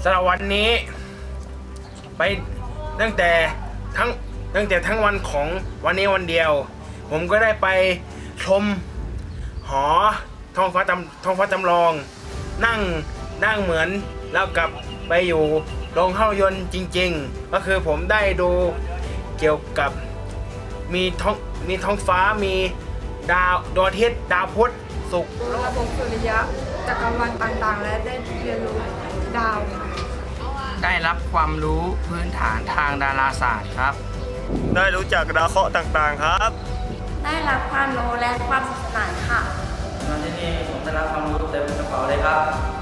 สำหรับวันนี้ไปตั้งแต่ทั้งวันของวันนี้วันเดียวผมก็ได้ไปชมหอท้องฟ้าจำลองนั่งเหมือนแล้วกลับไปอยู่โรงภาพยนตร์จริงๆก็คือผมได้ดูเกี่ยวกับมีท้องฟ้ามีดวงอาทิตย์ดาวพุธศุกร์ระบบสุริยะจักรวาลต่างๆและได้เรียนรู้ดาวค่ะได้รับความรู้พื้นฐานทางดาราศาสตร์ครับได้รู้จักดาวเคราะห์ต่างๆครับได้รับความรู้และความสนุกสนานค่ะมาที่นี่ผมได้รับความรู้เต็มกระเป๋าเลยครับ